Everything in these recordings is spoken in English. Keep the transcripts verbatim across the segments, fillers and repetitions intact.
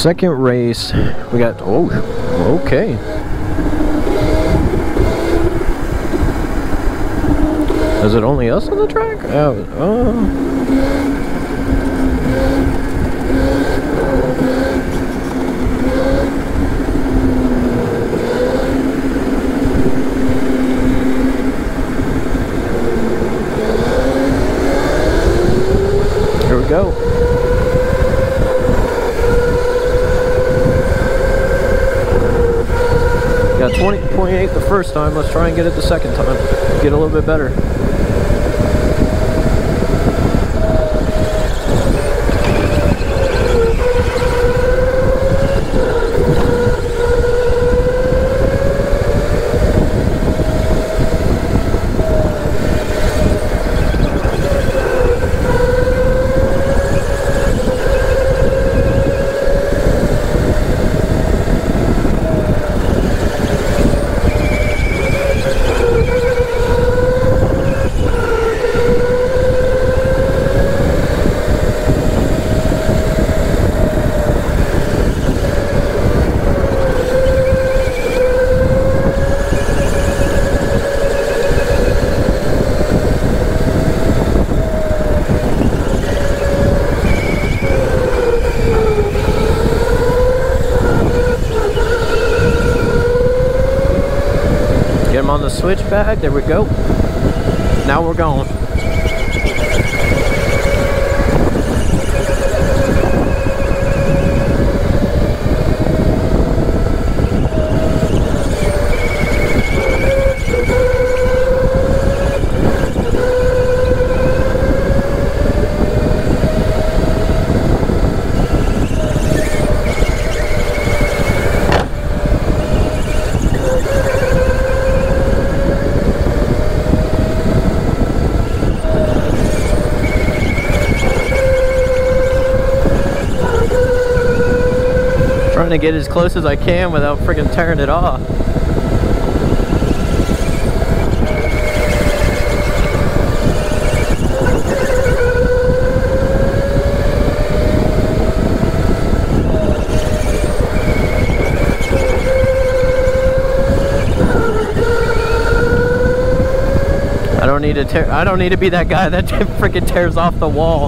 Second race, we got, oh, okay. Is it only us on the track? Oh, oh. Here we go. Got twenty point eight the first time. Let's try and get it the second time. Get a little bit better. Get him on the switchback. There we go. Now we're going. Trying to get as close as I can without freaking tearing it off. I don't need to tear I don't need to be that guy that freaking tears off the wall.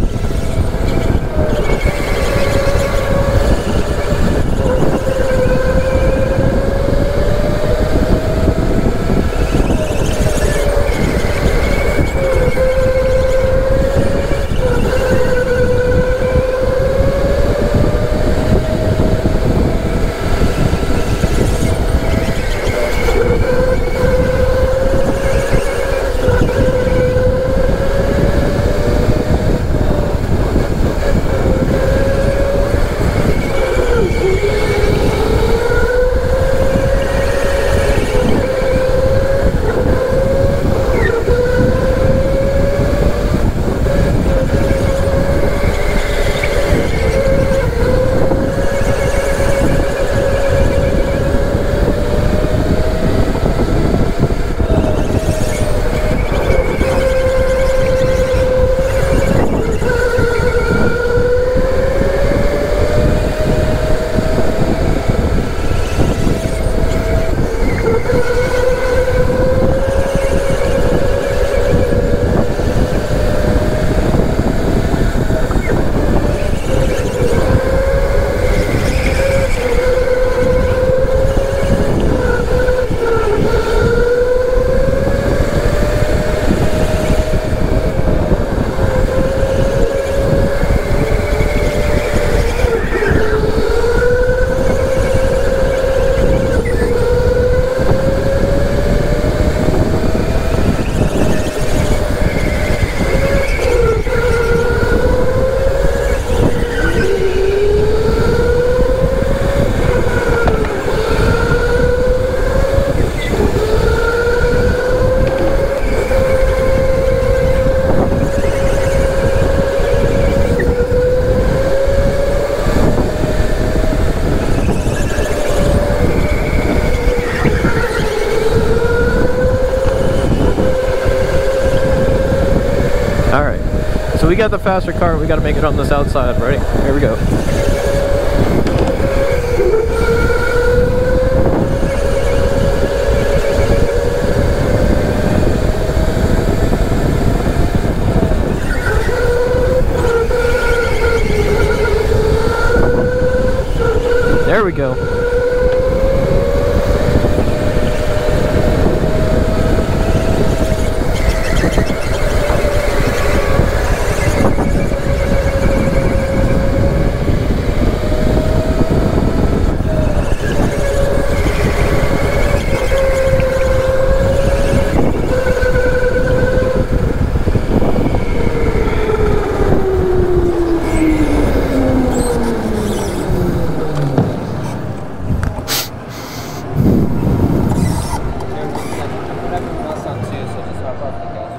So we got the faster car, we got to make it on this outside. Ready? Here we go.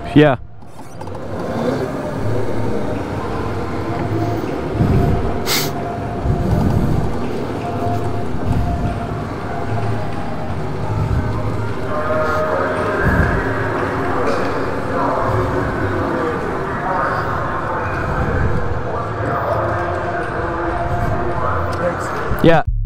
Yeah. Yeah.